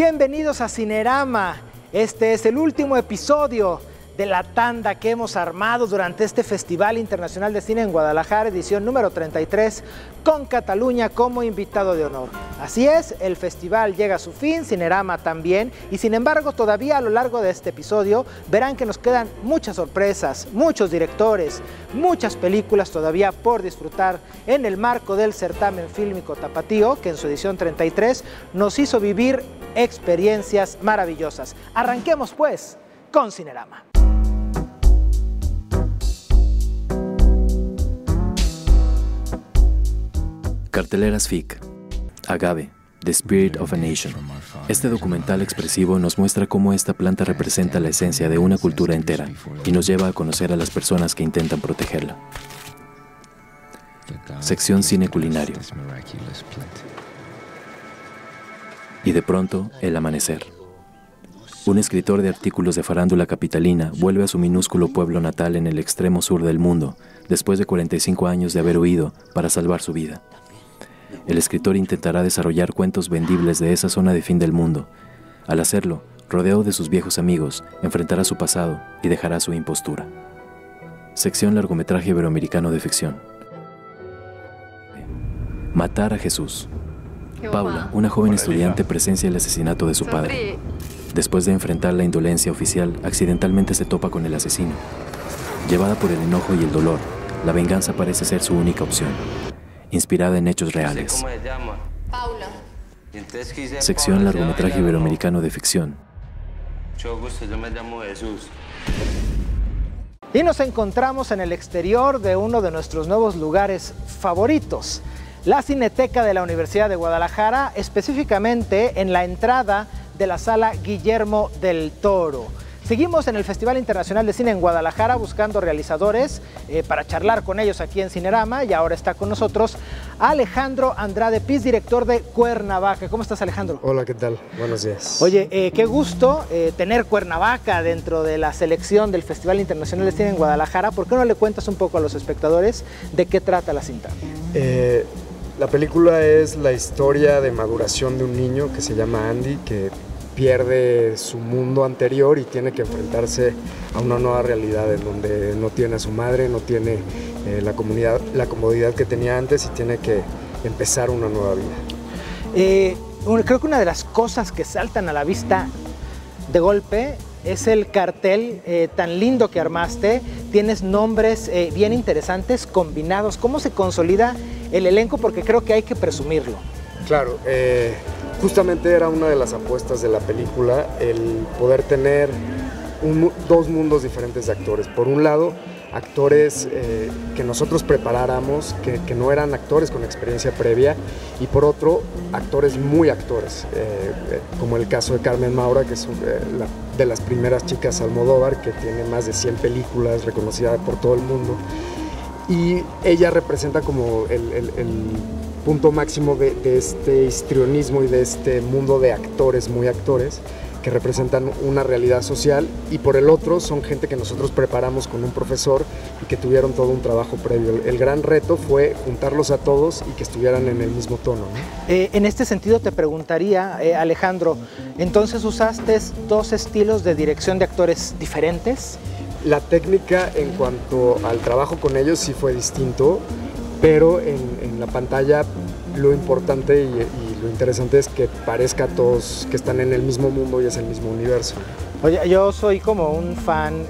Bienvenidos a Cinerama. Este es el último episodio de la tanda que hemos armado durante este Festival Internacional de Cine en Guadalajara, edición número 33, con Cataluña como invitado de honor. Así es, el festival llega a su fin, Cinerama también, y sin embargo todavía a lo largo de este episodio verán que nos quedan muchas sorpresas, muchos directores, muchas películas todavía por disfrutar en el marco del certamen fílmico tapatío, que en su edición 33 nos hizo vivir experiencias maravillosas. Arranquemos pues con Cinerama. Carteleras FIC. Agave, The Spirit of a Nation. Este documental expresivo nos muestra cómo esta planta representa la esencia de una cultura entera y nos lleva a conocer a las personas que intentan protegerla. Sección Cine Culinario. Y de pronto, el amanecer. Un escritor de artículos de farándula capitalina vuelve a su minúsculo pueblo natal en el extremo sur del mundo, después de 45 años de haber huido para salvar su vida. El escritor intentará desarrollar cuentos vendibles de esa zona de fin del mundo. Al hacerlo, rodeado de sus viejos amigos, enfrentará su pasado y dejará su impostura. Sección Largometraje Iberoamericano de Ficción. Matar a Jesús. Paula, una joven estudiante, presencia el asesinato de su padre. Después de enfrentar la indolencia oficial, accidentalmente se topa con el asesino. Llevada por el enojo y el dolor, la venganza parece ser su única opción. Inspirada en hechos reales. ¿Cómo se llama? Paula. Sección Largometraje Iberoamericano de Ficción. Mucho gusto, yo me llamo Jesús. Y nos encontramos en el exterior de uno de nuestros nuevos lugares favoritos, la Cineteca de la Universidad de Guadalajara, específicamente en la entrada de la Sala Guillermo del Toro. Seguimos en el Festival Internacional de Cine en Guadalajara buscando realizadores para charlar con ellos aquí en Cinerama, y ahora está con nosotros Alejandro Andrade Piz, director de Cuernavaca. ¿Cómo estás, Alejandro? Hola, ¿qué tal? Buenos días. Oye, qué gusto tener Cuernavaca dentro de la selección del Festival Internacional de Cine en Guadalajara. ¿Por qué no le cuentas un poco a los espectadores de qué trata la cinta? La película es la historia de maduración de un niño que se llama Andy, que pierde su mundo anterior y tiene que enfrentarse a una nueva realidad en donde no tiene a su madre, no tiene la comodidad que tenía antes y tiene que empezar una nueva vida. Creo que una de las cosas que saltan a la vista de golpe es el cartel tan lindo que armaste. Tienes nombres bien interesantes combinados. ¿Cómo se consolida el elenco? Porque creo que hay que presumirlo. Claro, justamente era una de las apuestas de la película, el poder tener dos mundos diferentes de actores. Por un lado, actores que nosotros preparáramos, que no eran actores con experiencia previa, y por otro, actores muy actores, como el caso de Carmen Maura, que es de las primeras chicas Almodóvar, que tiene más de 100 películas, reconocida por todo el mundo, y ella representa como el punto máximo de este histrionismo y de este mundo de actores, muy actores, que representan una realidad social, y por el otro son gente que nosotros preparamos con un profesor y que tuvieron todo un trabajo previo. El gran reto fue juntarlos a todos y que estuvieran en el mismo tono, ¿no? En este sentido te preguntaría, Alejandro, ¿entonces usaste dos estilos de dirección de actores diferentes? La técnica en cuanto al trabajo con ellos sí fue distinto, pero en la pantalla lo importante y lo interesante es que parezca a todos que están en el mismo mundo y es el mismo universo. Oye, yo soy como un fan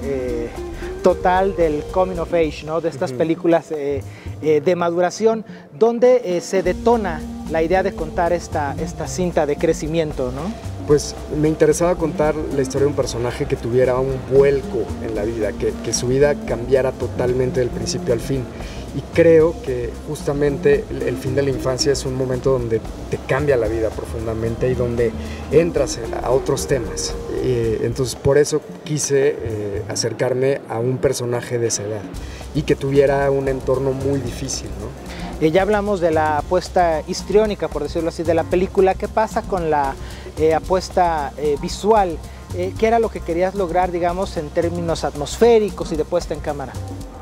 total del coming of age, ¿no? De estas películas de maduración, donde se detona la idea de contar esta cinta de crecimiento, ¿no? Pues me interesaba contar la historia de un personaje que tuviera un vuelco en la vida, que su vida cambiara totalmente del principio al fin. Y creo que justamente el fin de la infancia es un momento donde te cambia la vida profundamente y donde entras a otros temas. Entonces por eso quise acercarme a un personaje de esa edad y que tuviera un entorno muy difícil, ¿no? Ya hablamos de la apuesta histriónica, por decirlo así, de la película. ¿Qué pasa con la apuesta visual? ¿Qué era lo que querías lograr, digamos, en términos atmosféricos y de puesta en cámara?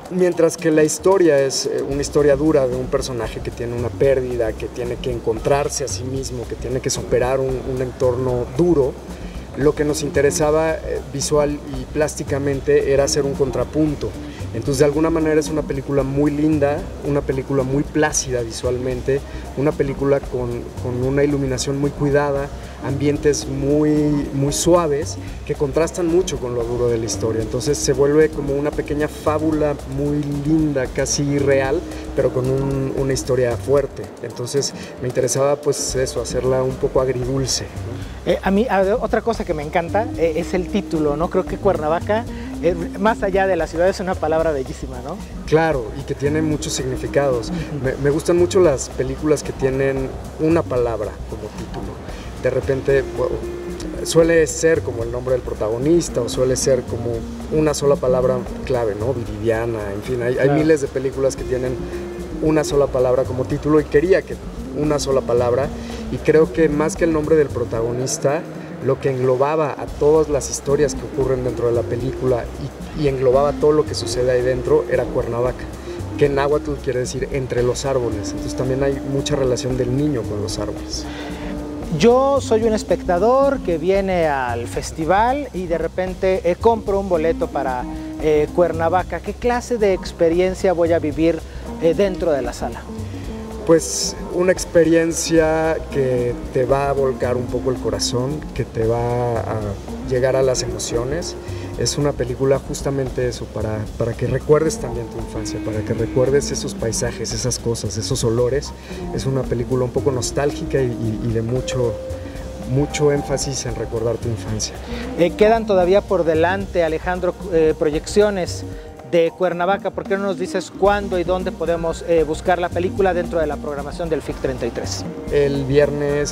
Mientras que la historia es una historia dura de un personaje que tiene una pérdida, que tiene que encontrarse a sí mismo, que tiene que superar un entorno duro, lo que nos interesaba visual y plásticamente era hacer un contrapunto. Entonces, de alguna manera es una película muy linda, una película muy plácida visualmente, una película con una iluminación muy cuidada, ambientes muy suaves que contrastan mucho con lo duro de la historia. Entonces se vuelve como una pequeña fábula muy linda, casi irreal, pero con una historia fuerte. Entonces me interesaba pues eso, hacerla un poco agridulce, ¿no? A mí otra cosa que me encanta es el título, ¿no? Creo que Cuernavaca, más allá de la ciudad, es una palabra bellísima, ¿no? Claro, y que tiene muchos significados. Me gustan mucho las películas que tienen una palabra como título. De repente suele ser como el nombre del protagonista o suele ser como una sola palabra clave, ¿no? Viridiana, en fin, hay miles de películas que tienen una sola palabra como título y quería que una sola palabra, y creo que más que el nombre del protagonista, lo que englobaba a todas las historias que ocurren dentro de la película y englobaba todo lo que sucede ahí dentro era Cuernavaca, que en náhuatl quiere decir entre los árboles. Entonces también hay mucha relación del niño con los árboles. Yo soy un espectador que viene al festival y de repente compro un boleto para Cuernavaca. ¿Qué clase de experiencia voy a vivir dentro de la sala? Pues una experiencia que te va a volcar un poco el corazón, que te va a llegar a las emociones. Es una película justamente eso, para que recuerdes también tu infancia, para que recuerdes esos paisajes, esas cosas, esos olores. Es una película un poco nostálgica y de mucho énfasis en recordar tu infancia. Quedan todavía por delante, Alejandro, proyecciones de Cuernavaca. ¿Por qué no nos dices cuándo y dónde podemos buscar la película dentro de la programación del FIC 33? El viernes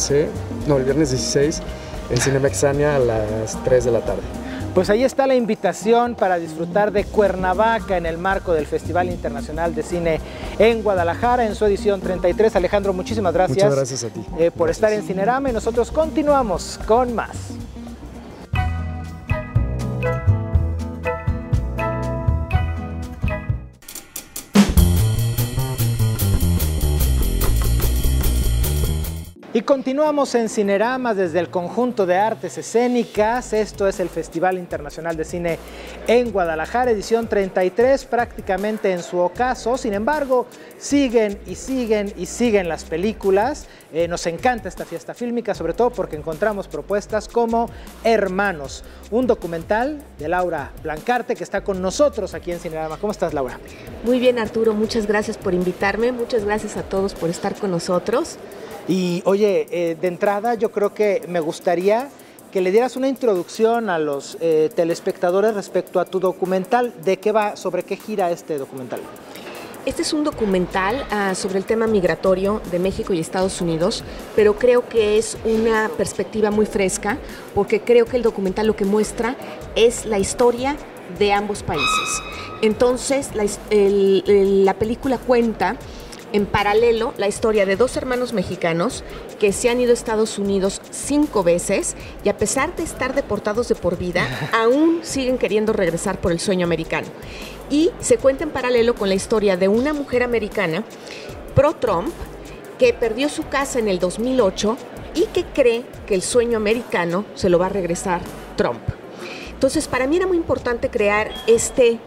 16 en Cinemexania a las 3 de la tarde. Pues ahí está la invitación para disfrutar de Cuernavaca en el marco del Festival Internacional de Cine en Guadalajara en su edición 33. Alejandro, muchísimas gracias. Muchas gracias a ti. Por estar en Cinerama, y nosotros continuamos con más. Y continuamos en Cinerama desde el Conjunto de Artes Escénicas. Esto es el Festival Internacional de Cine en Guadalajara, edición 33, prácticamente en su ocaso. Sin embargo, siguen y siguen y siguen las películas. Nos encanta esta fiesta fílmica, sobre todo porque encontramos propuestas como Hermanos, un documental de Laura Blancarte que está con nosotros aquí en Cinerama. ¿Cómo estás, Laura? Muy bien, Arturo, muchas gracias por invitarme, muchas gracias a todos por estar con nosotros. Y oye, de entrada yo creo que me gustaría que le dieras una introducción a los telespectadores respecto a tu documental. ¿De qué va, sobre qué gira este documental? Este es un documental sobre el tema migratorio de México y Estados Unidos, pero creo que es una perspectiva muy fresca, porque creo que el documental lo que muestra es la historia de ambos países. Entonces, la película cuenta en paralelo la historia de dos hermanos mexicanos que se han ido a Estados Unidos 5 veces y a pesar de estar deportados de por vida, aún siguen queriendo regresar por el sueño americano. Y se cuenta en paralelo con la historia de una mujer americana pro-Trump que perdió su casa en el 2008 y que cree que el sueño americano se lo va a regresar Trump. Entonces, para mí era muy importante crear este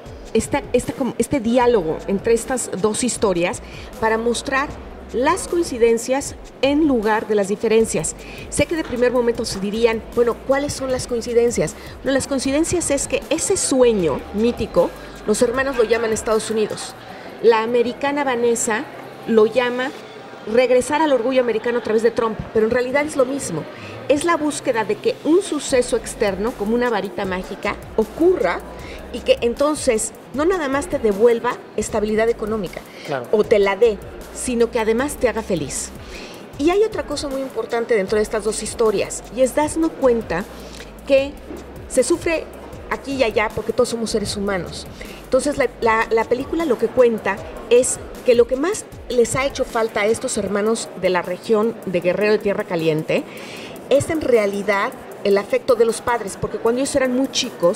diálogo entre estas dos historias para mostrar las coincidencias en lugar de las diferencias. Sé que de primer momento se dirían, bueno, ¿cuáles son las coincidencias? Bueno, las coincidencias es que ese sueño mítico, los hermanos lo llaman Estados Unidos. La americana Vanessa lo llama regresar al orgullo americano a través de Trump, pero en realidad es lo mismo. Es la búsqueda de que un suceso externo, como una varita mágica, ocurra y que entonces no nada más te devuelva estabilidad económica, claro, o te la dé, sino que además te haga feliz. Y hay otra cosa muy importante dentro de estas dos historias, y es darnos cuenta que se sufre aquí y allá porque todos somos seres humanos. Entonces la película lo que cuenta es que lo que más les ha hecho falta a estos hermanos de la región de Guerrero de Tierra Caliente es en realidad el afecto de los padres, porque cuando ellos eran muy chicos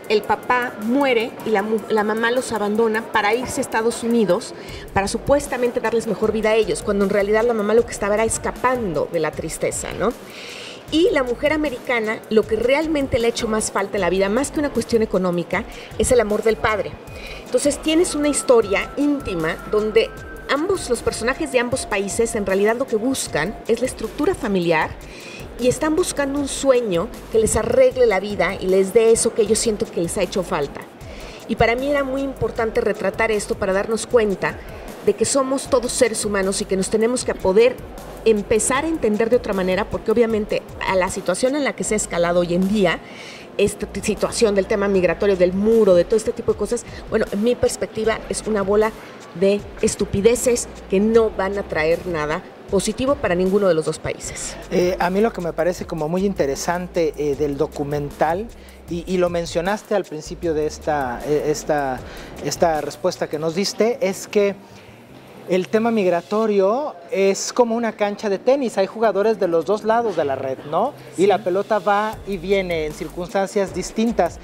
el papá muere y la mamá los abandona para irse a Estados Unidos para supuestamente darles mejor vida a ellos, cuando en realidad la mamá lo que estaba era escapando de la tristeza, ¿no? Y la mujer americana, lo que realmente le ha hecho más falta en la vida, más que una cuestión económica, es el amor del padre. Entonces tienes una historia íntima donde los personajes de ambos países en realidad lo que buscan es la estructura familiar y están buscando un sueño que les arregle la vida y les dé eso que ellos sienten que les ha hecho falta. Y para mí era muy importante retratar esto para darnos cuenta de que somos todos seres humanos y que nos tenemos que poder empezar a entender de otra manera, porque obviamente a la situación en la que se ha escalado hoy en día, esta situación del tema migratorio, del muro, de todo este tipo de cosas, bueno, en mi perspectiva es una bola de estupideces que no van a traer nada positivo para ninguno de los dos países. A mí lo que me parece como muy interesante del documental, y lo mencionaste al principio de esta respuesta que nos diste, es que el tema migratorio es como una cancha de tenis, hay jugadores de los dos lados de la red, ¿no? Sí. Y la pelota va y viene en circunstancias distintas.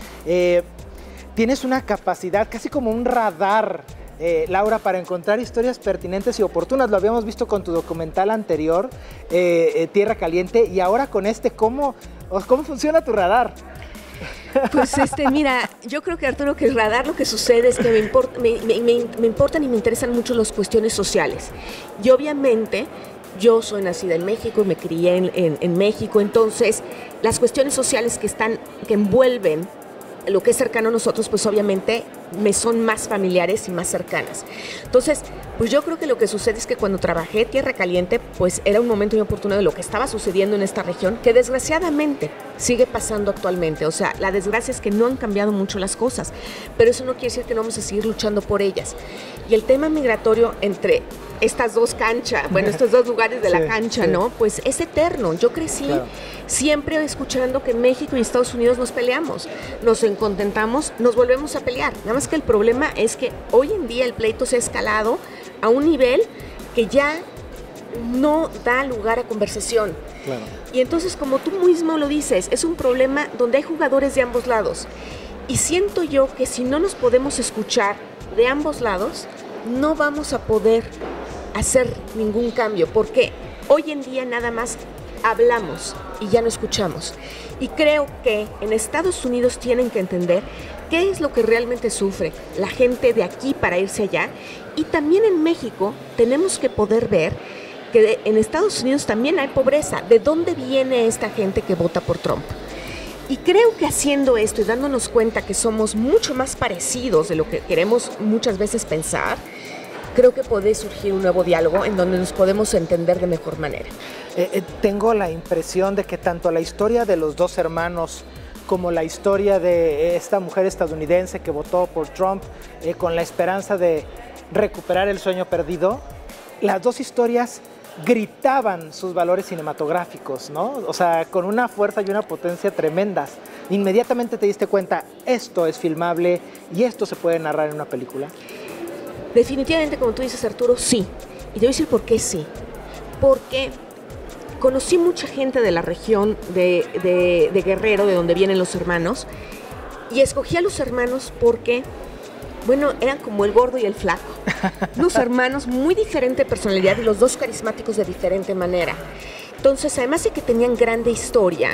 Tienes una capacidad, casi como un radar, Laura, para encontrar historias pertinentes y oportunas. Lo habíamos visto con tu documental anterior, Tierra Caliente, y ahora con este, ¿cómo funciona tu radar? Pues mira, yo creo que, Arturo, que el radar lo que sucede es que me importan y me interesan mucho las cuestiones sociales. Y obviamente yo soy nacida en México y me crié en México, entonces las cuestiones sociales que envuelven lo que es cercano a nosotros, pues obviamente me son más familiares y más cercanas. Entonces, pues yo creo que lo que sucede es que cuando trabajé Tierra Caliente, pues era un momento muy oportuno de lo que estaba sucediendo en esta región, que desgraciadamente sigue pasando actualmente. O sea, la desgracia es que no han cambiado mucho las cosas, pero eso no quiere decir que no vamos a seguir luchando por ellas. Y el tema migratorio entre estas dos canchas, bueno, estos dos lugares de la cancha, ¿no? Pues es eterno. Yo crecí siempre escuchando que México y Estados Unidos nos peleamos, nos encontentamos, nos volvemos a pelear. Nada más que el problema es que hoy en día el pleito se ha escalado a un nivel que ya no da lugar a conversación. Claro. Y entonces, como tú mismo lo dices, es un problema donde hay jugadores de ambos lados. Y siento yo que si no nos podemos escuchar de ambos lados, no vamos a poder hacer ningún cambio, porque hoy en día nada más hablamos y ya no escuchamos. Y creo que en Estados Unidos tienen que entender qué es lo que realmente sufre la gente de aquí para irse allá. Y también en México tenemos que poder ver que en Estados Unidos también hay pobreza. ¿De dónde viene esta gente que vota por Trump? Y creo que haciendo esto y dándonos cuenta que somos mucho más parecidos de lo que queremos muchas veces pensar, creo que puede surgir un nuevo diálogo en donde nos podemos entender de mejor manera. Tengo la impresión de que tanto la historia de los dos hermanos como la historia de esta mujer estadounidense que votó por Trump con la esperanza de recuperar el sueño perdido, las dos historias gritaban sus valores cinematográficos, ¿no? O sea, con una fuerza y una potencia tremendas. Inmediatamente te diste cuenta, esto es filmable y esto se puede narrar en una película. Definitivamente, como tú dices, Arturo, sí. Y te voy a decir por qué sí. Porque conocí mucha gente de la región de Guerrero, de donde vienen los hermanos, y escogí a los hermanos porque, bueno, eran como el gordo y el flaco. Unos hermanos muy diferente personalidad y los dos carismáticos de diferente manera. Entonces, además de que tenían grande historia,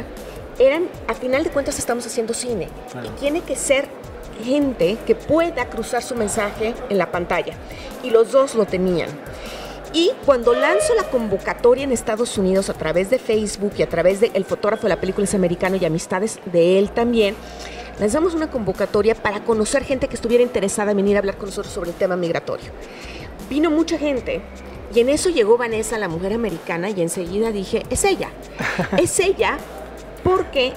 a final de cuentas estamos haciendo cine. Claro. Y tiene que ser gente que pueda cruzar su mensaje en la pantalla. Y los dos lo tenían. Y cuando lanzo la convocatoria en Estados Unidos a través de Facebook y a través del fotógrafo de la película es americano y amistades de él también, lanzamos una convocatoria para conocer gente que estuviera interesada en venir a hablar con nosotros sobre el tema migratorio. Vino mucha gente y en eso llegó Vanessa, la mujer americana, y enseguida dije, es ella. Es ella porque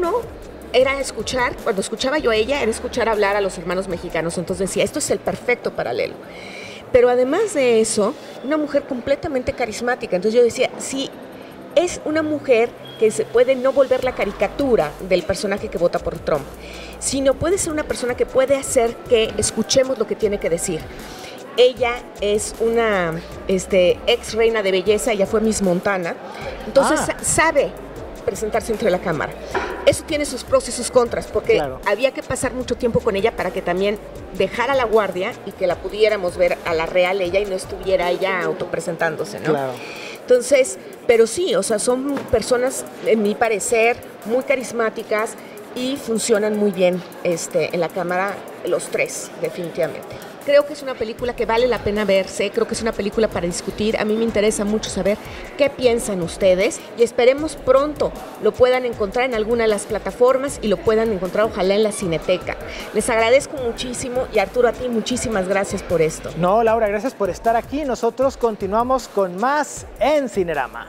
era escuchar, cuando escuchaba yo a ella, era escuchar hablar a los hermanos mexicanos. Entonces decía, esto es el perfecto paralelo. Pero además de eso, una mujer completamente carismática. Entonces yo decía, sí, es una mujer que se puede no volver la caricatura del personaje que vota por Trump, sino puede ser una persona que puede hacer que escuchemos lo que tiene que decir. Ella es una ex reina de belleza, ella fue Miss Montana, entonces sabe presentarse dentro de la cámara. Eso tiene sus pros y sus contras, porque había que pasar mucho tiempo con ella para que también dejara la guardia y que la pudiéramos ver a la real ella y no estuviera ella autopresentándose, ¿no? Claro. Entonces, pero sí, o sea, son personas, en mi parecer, muy carismáticas y funcionan muy bien en la cámara los tres, definitivamente. Creo que es una película que vale la pena verse, creo que es una película para discutir. A mí me interesa mucho saber qué piensan ustedes y esperemos pronto lo puedan encontrar en alguna de las plataformas y lo puedan encontrar ojalá en la Cineteca. Les agradezco muchísimo y Arturo, a ti muchísimas gracias por esto. No, Laura, gracias por estar aquí. Nosotros continuamos con más en Cinerama.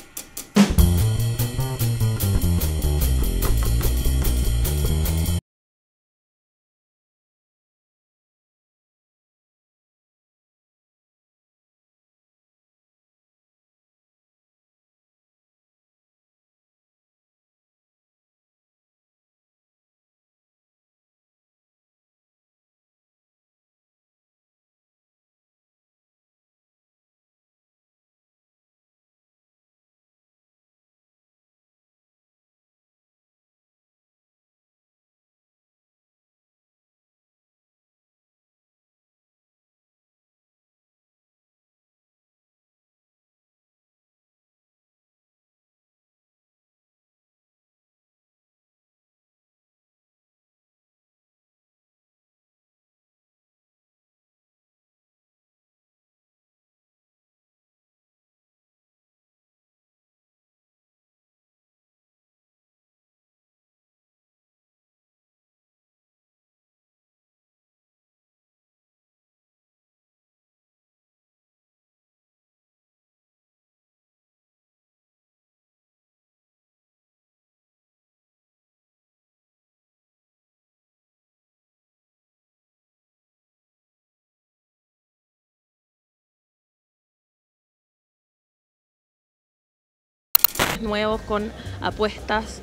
Nuevos con apuestas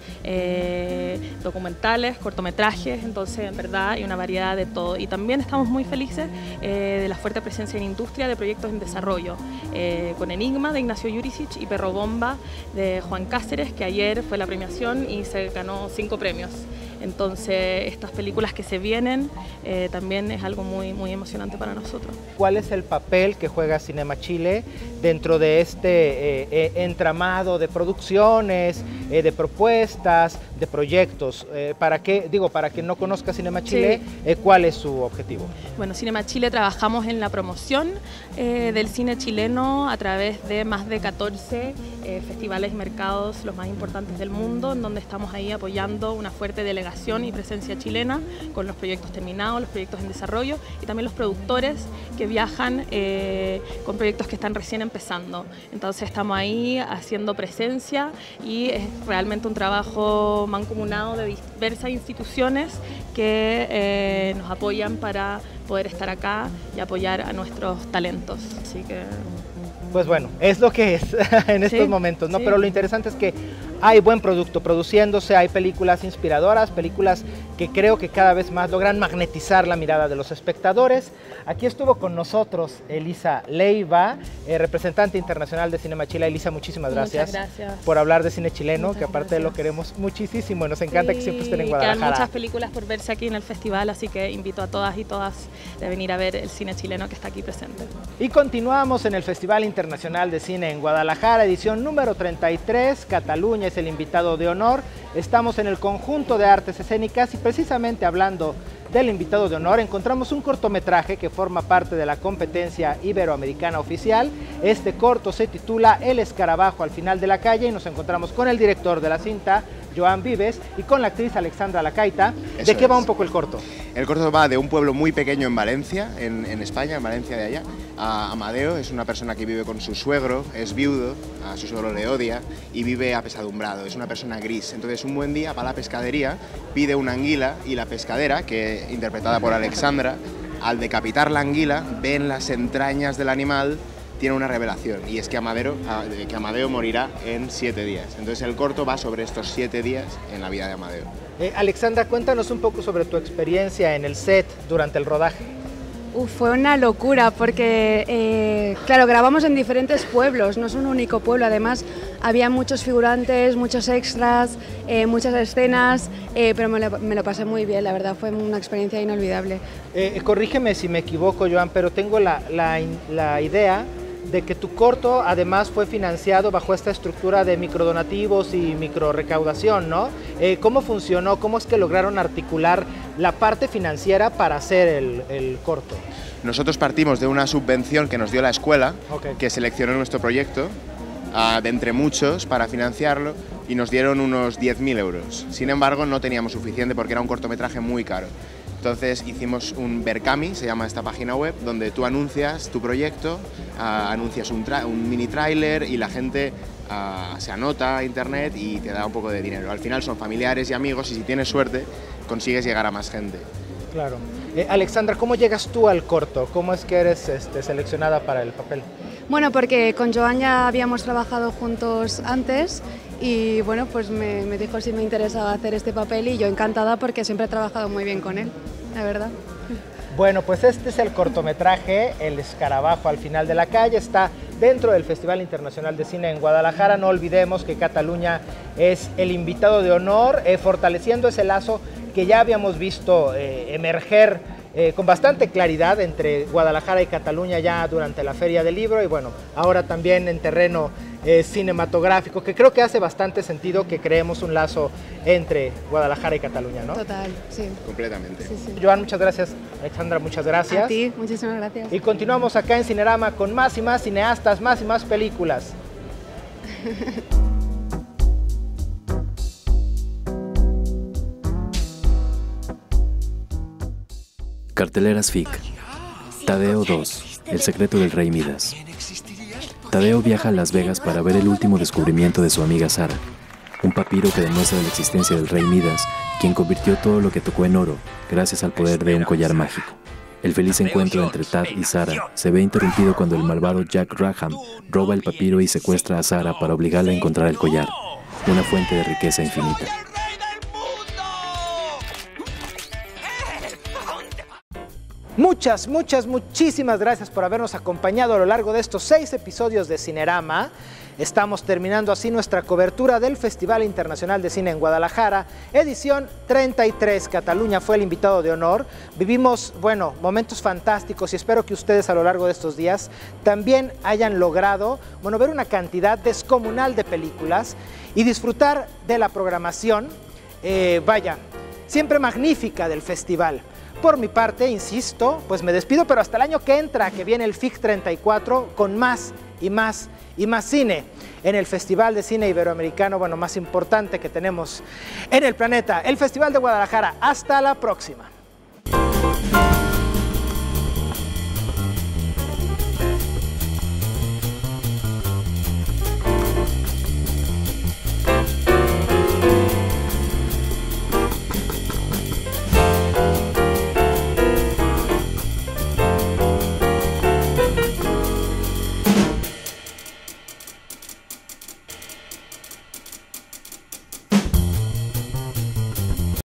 documentales, cortometrajes, entonces en verdad hay una variedad de todo. Y también estamos muy felices de la fuerte presencia en industria de proyectos en desarrollo, con Enigma de Ignacio Jurisic y Perro Bomba de Juan Cáceres, que ayer fue la premiación y se ganó 5 premios. Entonces estas películas que se vienen también es algo muy, muy emocionante para nosotros. ¿Cuál es el papel que juega Cinema Chile dentro de este entramado de producciones, de propuestas, de proyectos? Para quien no conozca Cinema Chile, sí. ¿Cuál es su objetivo? Bueno, Cinema Chile trabajamos en la promoción del cine chileno a través de más de 14 festivales y mercados, los más importantes del mundo, en donde estamos ahí apoyando una fuerte delegación y presencia chilena con los proyectos terminados, los proyectos en desarrollo y también los productores que viajan con proyectos que están recién empezando. Entonces estamos ahí haciendo presencia y es realmente un trabajo mancomunado de diversas instituciones que nos apoyan para poder estar acá y apoyar a nuestros talentos. Así que... Pues bueno, es lo que es en estos momentos, ¿no? Sí. Pero lo interesante es que hay buen producto produciéndose, hay películas inspiradoras, películas que creo que cada vez más logran magnetizar la mirada de los espectadores. Aquí estuvo con nosotros Elisa Leiva, representante internacional de Cinema Chile. Elisa, muchísimas gracias, por hablar de cine chileno, que aparte lo queremos muchísimo y nos encanta que siempre estén en Guadalajara. Quedan muchas películas por verse aquí en el festival, así que invito a todas y todas a venir a ver el cine chileno que está aquí presente. Y continuamos en el Festival Internacional de Cine en Guadalajara, edición número 33, Cataluña es el invitado de honor. Estamos en el conjunto de artes escénicas y precisamente hablando del invitado de honor encontramos un cortometraje que forma parte de la competencia iberoamericana oficial. Este corto se titula El escarabajo al final de la calle y nos encontramos con el director de la cinta, Joan Vives, y con la actriz Alexandra Lacaita. ¿De qué va un poco el corto? El corto va de un pueblo muy pequeño en Valencia, en España, en Valencia de allá. Amadeo es una persona que vive con su suegro, es viudo, a su suegro le odia y vive apesadumbrado, es una persona gris. Entonces un buen día va a la pescadería, pide una anguila y la pescadera, que interpretada por Alexandra, al decapitar la anguila, ve en las entrañas del animal, tiene una revelación, y es que Amadeo morirá en 7 días. Entonces el corto va sobre estos 7 días en la vida de Amadeo. Alexandra, cuéntanos un poco sobre tu experiencia en el set durante el rodaje. Fue una locura porque, claro, grabamos en diferentes pueblos, no es un único pueblo, además había muchos figurantes, muchos extras, muchas escenas, pero me lo pasé muy bien, la verdad fue una experiencia inolvidable. Corrígeme si me equivoco, Joan, pero tengo la idea de que tu corto además fue financiado bajo esta estructura de microdonativos y microrecaudación, ¿no? ¿Cómo funcionó? ¿Cómo es que lograron articular la parte financiera para hacer el corto? Nosotros partimos de una subvención que nos dio la escuela, Okay. que seleccionó nuestro proyecto, de entre muchos, para financiarlo, y nos dieron unos 10.000 euros. Sin embargo, no teníamos suficiente porque era un cortometraje muy caro. Entonces hicimos un Berkami, se llama esta página web, donde tú anuncias tu proyecto, anuncias un mini tráiler y la gente se anota a internet y te da un poco de dinero. Al final son familiares y amigos y si tienes suerte consigues llegar a más gente. Claro. Alexandra, ¿cómo llegas tú al corto? ¿Cómo es que eres seleccionada para el papel? Bueno, porque con Joan ya habíamos trabajado juntos antes y bueno, pues me dijo si me interesaba hacer este papel y yo encantada porque siempre he trabajado muy bien con él, la verdad. Bueno, pues este es el cortometraje, El Escarabajo al final de la calle, está dentro del Festival Internacional de Cine en Guadalajara. No olvidemos que Cataluña es el invitado de honor, fortaleciendo ese lazo que ya habíamos visto emerger con bastante claridad entre Guadalajara y Cataluña ya durante la Feria del Libro y bueno, ahora también en terreno cinematográfico, que creo que hace bastante sentido que creemos un lazo entre Guadalajara y Cataluña, ¿no? Total, sí. Completamente. Sí, sí. Joan, muchas gracias. Alexandra, muchas gracias. A ti, muchísimas gracias. Y continuamos acá en Cinerama con más y más cineastas, más y más películas. Carteleras FIC. Tadeo 2, El secreto del rey Midas. Tadeo viaja a Las Vegas para ver el último descubrimiento de su amiga Sara, un papiro que demuestra la existencia del rey Midas, quien convirtió todo lo que tocó en oro gracias al poder de un collar mágico. El feliz encuentro entre Tad y Sara se ve interrumpido cuando el malvado Jack Rackham roba el papiro y secuestra a Sara para obligarla a encontrar el collar, una fuente de riqueza infinita. Muchísimas gracias por habernos acompañado a lo largo de estos 6 episodios de Cinerama. Estamos terminando así nuestra cobertura del Festival Internacional de Cine en Guadalajara, edición 33. Cataluña fue el invitado de honor. Vivimos, bueno, momentos fantásticos y espero que ustedes a lo largo de estos días también hayan logrado, bueno, ver una cantidad descomunal de películas y disfrutar de la programación, siempre magnífica del festival. Por mi parte, insisto, pues me despido, pero hasta el año que entra, que viene el FIC 34, con más y más y más cine en el Festival de Cine Iberoamericano, bueno, más importante que tenemos en el planeta, el Festival de Guadalajara. Hasta la próxima.